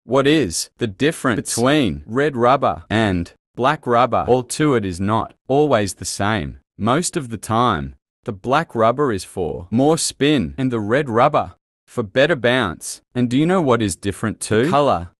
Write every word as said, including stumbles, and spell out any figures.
What is the difference between red rubber and black rubber? All to it is not always the same. Most of the time, the black rubber is for more spin and the red rubber for better bounce. And do you know what is different too? Color